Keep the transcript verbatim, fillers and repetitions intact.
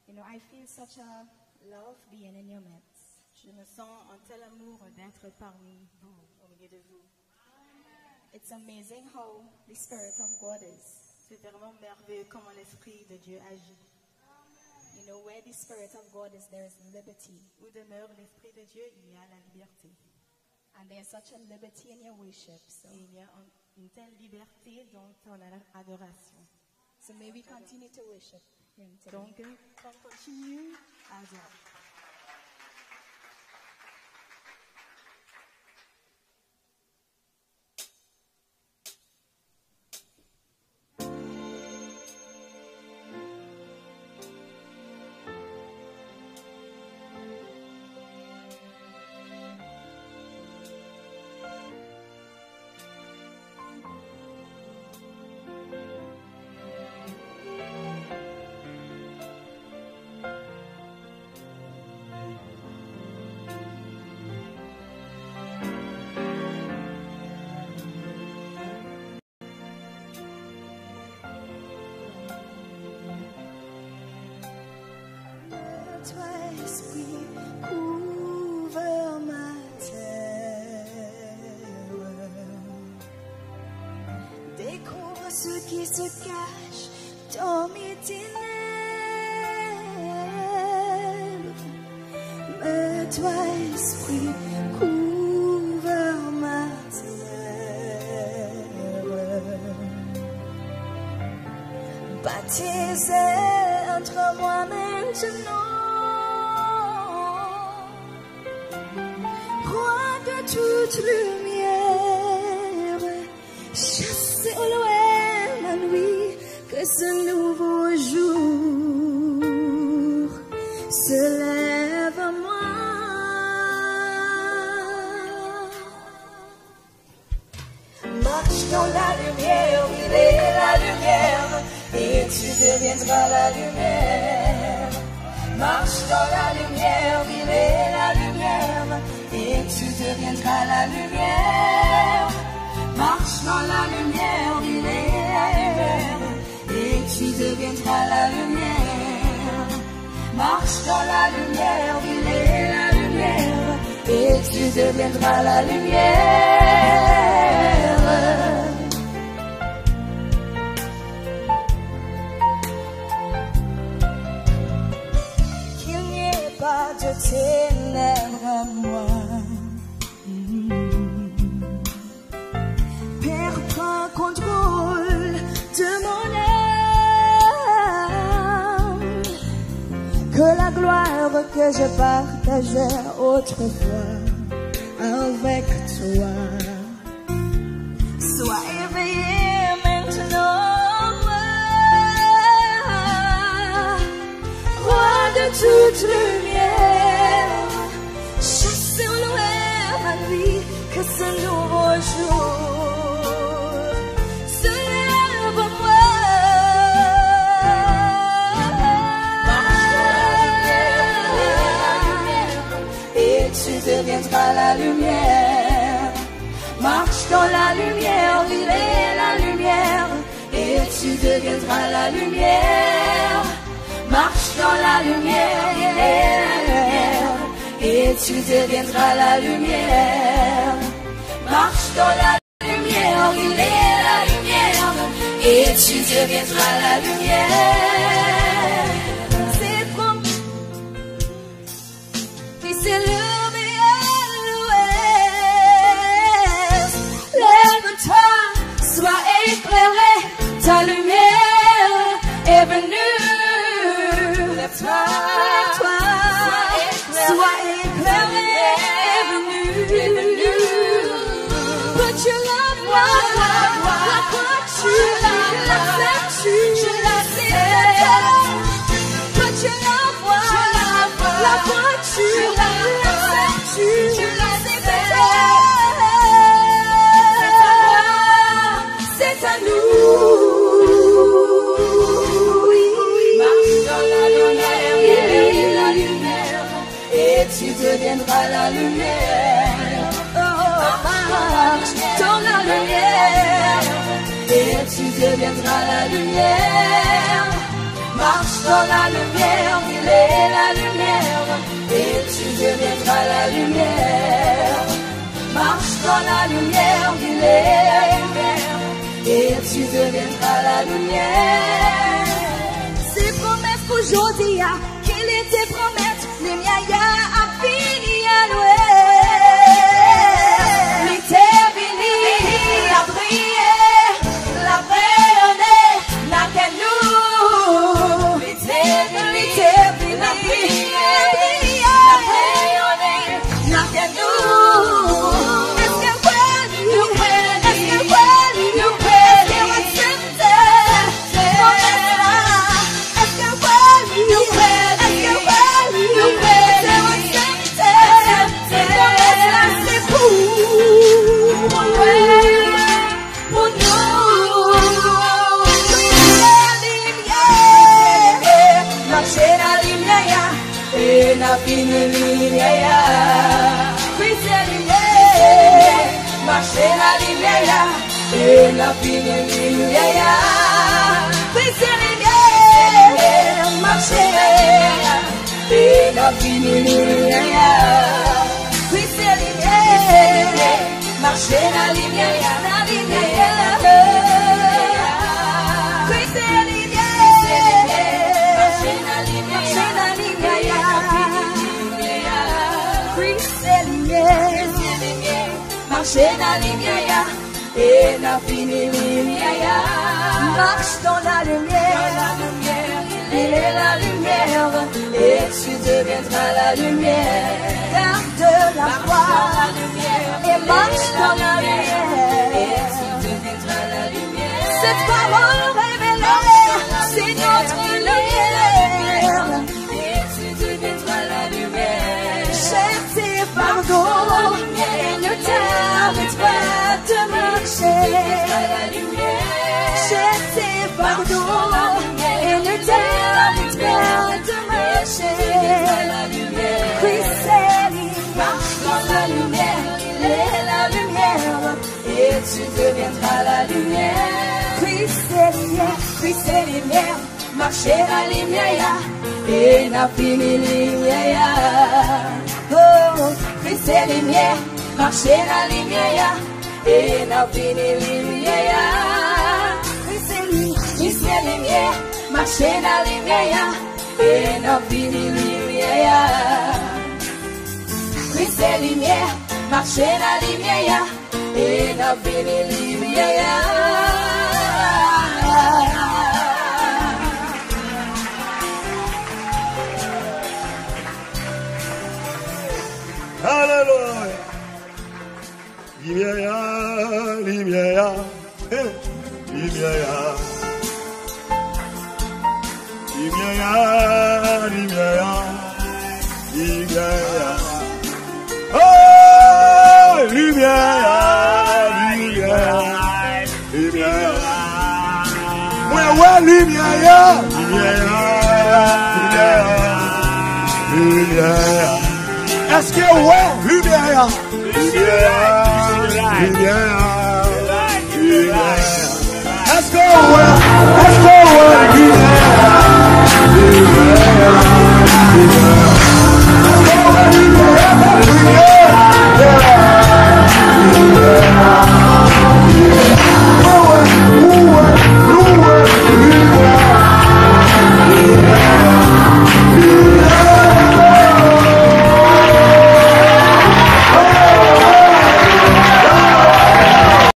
You know, I feel such a love being in your midst. Je me sens un tel amour d'être parmi vous, au milieu de vous. It's amazing how the Spirit of God is. C'est vraiment merveilleux comment l'Esprit de Dieu agit. You know, where the Spirit of God is, there is liberty. Où demeure l'Esprit de Dieu, il y a la liberté. And there's such a liberty in your worship. So, Et il y a un, une telle liberté dans ton adoration. so may we continue to worship Him today. Donc, on continue à adorer. Toi, esprit, couvre ma terre. Découvre ce qui se cache dans mes ténèbres. Mais toi, esprit, couvre ma terre. Baptisez entre moi maintenant. Toute lumière, chassez au loin la nuit, que ce nouveau jour se lève à moi. Marche dans la lumière, il est la lumière, et tu deviendras la lumière. Marche dans la lumière, il est la lumière, et tu deviendras la lumière. Marche dans la lumière, il est la lumière, et tu deviendras la lumière. Marche dans la lumière, il est la lumière, et tu deviendras la lumière. Qu'il n'y ait pas de ténèbres à moi. Contrôle de mon âme, que la gloire que je partageais autrefois avec toi soit éveillée maintenant. Roi de toute lumière, chassez au loin ma nuit, que ce nouveau jour deviendra la lumière. Marche dans la lumière, il est la lumière, et tu deviendras la lumière. Marche dans la lumière, il est la lumière, et tu deviendras la lumière. Marche dans la lumière, il est la lumière, et tu deviendras la lumière. C'est promis, et c'est le sois éclairé, ta lumière est venue. Lève-toi, lève-toi, sois éclairé, est venue. Put your love, la croix, tu l'acceptes, je l'accepte. Put your love, la croix, tu l'acceptes, je l'accepte. C'est à nous. Marche dans la lumière, il est la lumière, et tu deviendras la lumière. Oh, marche dans la lumière, et tu deviendras la lumière. Marche dans la lumière, il est la lumière, et tu deviendras la lumière. Marche dans la lumière, il est la lumière, et tu deviendras la lumière. Ces promesses qu'aujourd'hui, qu'il était promesse, les miens a fini à louer. L'éternité a brillé, la rayonnée n'a qu'à nous. L'éternité a brillé, la rayonnée n'a qu'à nous. Est-ce qu'un point nous prenne, est-ce qu'un point nous prenne, est-ce qu'un point nous prenne, est-ce qu'un point nous prenne, c'est pour pour nous. Marcher la lumière et la fine lumière. Oui, c'est lumière. Marcher la lumière et la fine lumière. Oui, c'est lumière. Marcher et la fine lumière. Oui, c'est lumière. Marcher la lumière, la lumière. Oui, c'est lumière. Marcher la lumière, la lumière. Oui, c'est lumière. Marcher la lumière et la fine lumière. Marche dans la lumière, il est la lumière, et tu deviendras la lumière. Garde la foi et marche dans la lumière, et tu deviendras la lumière. Cette parole révélée, c'est notre lumière, et tu deviendras la lumière. Cherchez pardon et ne t'arrête pas de marcher. Cherchez pardon et ne t'arrête pas de marcher. Christ est marche dans la lumière, il est la lumière, et tu deviendras la lumière. Christ est lumière, Christ est lumière, marcher la lumière, et la fine lumière. Oh, Christ est lumière, marcher la lumière, et la fine lumière. Christ est lumière, Christ est lumière, marcher la lumière, et la fine lumière. Christ est lumière, marcher la lumière, et la fine lumière. Alléluia. Lumière, lumière, eh, lumière. Lumière, lumière, lumière. Oh, lumière, lumière, lumière. Ouais, ouais, lumière, lumière, lumière, lumière. Est-ce que ouais, lumière, lumière, lumière, lumière. Est-ce que ouais, est-ce que ouais, lumière.